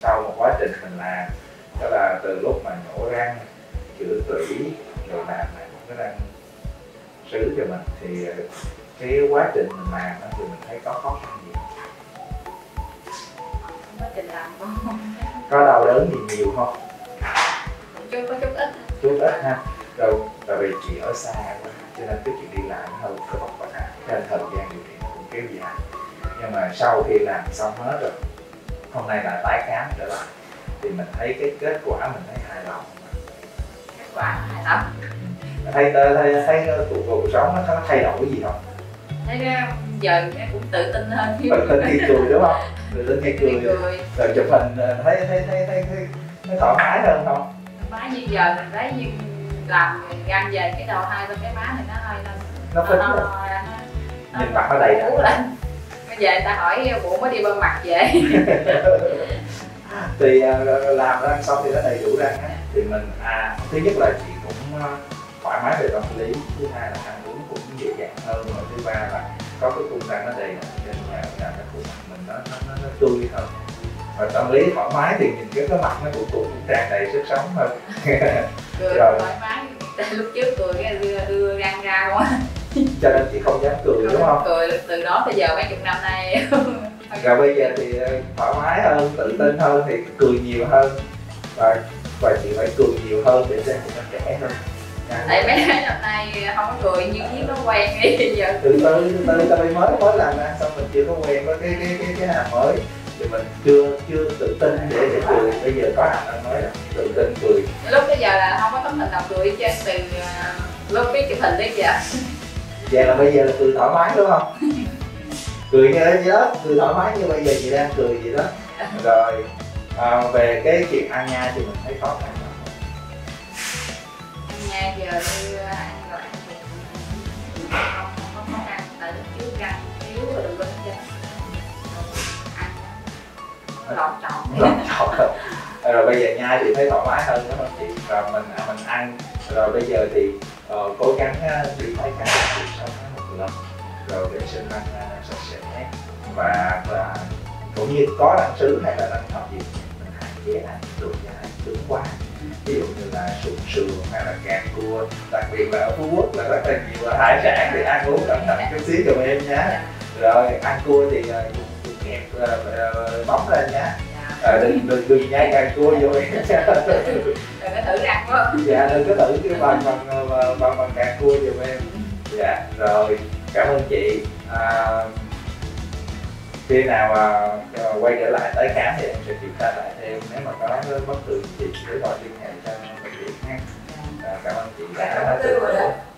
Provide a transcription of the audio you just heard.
sau một quá trình mình làm, đó là từ lúc mà nhổ răng, chữa tủy, rồi làm lại một cái răng sứ cho mình, thì cái quá trình mình làm đó thì mình thấy có khó khăn gì? Quá trình làm không Có đau đớn gì nhiều không? có chút ít. Chút ít ha. Rồi tại vì chị ở xa quá cho nên cái chuyện đi lại nó hơi có vất vả, nên thời gian điều trị cũng kéo dài. Nhưng mà sau khi làm xong hết rồi, hôm nay là tái khám trở lại, thì mình thấy cái kết quả mình thấy hài lòng. Kết quả hài lòng. Thấy cuộc sống nó thay đổi gì không? Thấy giờ em cũng tự tin hơn. Tự tin khi cười đúng không? Tự tin khi cười. Rồi chụp hình thấy nó thoải mái hơn không? Thoải mái như giờ mình thấy như làm gan về cái đầu hai bên cái má này nó hơi nó phình lên, nhìn mặt nó đầy lên. Bây giờ người ta hỏi bộ mới đi bơm mặt về. Thì làm răng xong thì nó đầy đủ răng á, thì mình thứ nhất là chị cũng thoải mái về tâm lý, thứ hai là ăn uống cũng dễ dàng hơn, và thứ ba là có cái khung răng nó đầy đủ nên là cái khuôn mặt mình nó tươi hơn, và tâm lý thoải mái thì nhìn cái mặt nó cũng tràn đầy sức sống hơn. Cười rồi thoải mái. Lúc trước cười cái đưa răng ra quá cho nên chị không dám cười đúng không? Cười từ đó tới giờ mấy chục năm nay. Rồi bây giờ thì thoải mái hơn, tự tin hơn thì cười nhiều hơn, và chị phải cười nhiều hơn để xem nó trẻ hơn. Tại mấy năm nay không có cười như chiếc nó quen đi giờ. Từ từ mới làm ra xong mình chưa có quen với cái hàm mới, thì mình chưa tự tin để cười. Bây giờ có hàm mới là tự tin cười. Lúc bây giờ là không có tấm hình nào cười hết trơn, từ lúc biết chụp hình tới giờ. Vậy là bây giờ là cười thoải mái đúng không? Cười như vậy đó, cười thoải mái như bây giờ chị đang cười vậy đó. Rồi về cái chuyện ăn nhai thì mình thấy khó khăn không? Ăn nhai giờ như ăn rồi không có khó khăn, tại lúc trước răng yếu rồi đừng có chết. Ăn lọt trọn. Rồi bây giờ nhai thì thấy thoải mái hơn đúng không chị? Rồi mình ăn, rồi bây giờ thì cố gắng đi tái khám định kỳ 6 tháng một lần, rồi vệ sinh răng sạch sẽ, và cũng như có răng sứ hay là răng thọt gì mình hạn chế ăn đồ dai cứng quá, ví dụ như là sườn hay là càng cua, đặc biệt là ở Phú Quốc là rất là nhiều hải sản thì ăn uống cẩn thận chút xíu giùm em nhé. Rồi ăn cua thì dùng kẹp bấm lên nhé. Đừng nhai càng cua vô em. Đừng có thử răng quá. Dạ đừng có thử cái bằng càng cua giùm em. Dạ rồi, cảm ơn chị. Khi nào quay trở lại tái khám thì em sẽ kiểm tra lại thêm, nếu mà có bất thường gì thì cứ gọi liên hệ cho bệnh viện nha. Cảm ơn chị đã tư vấn.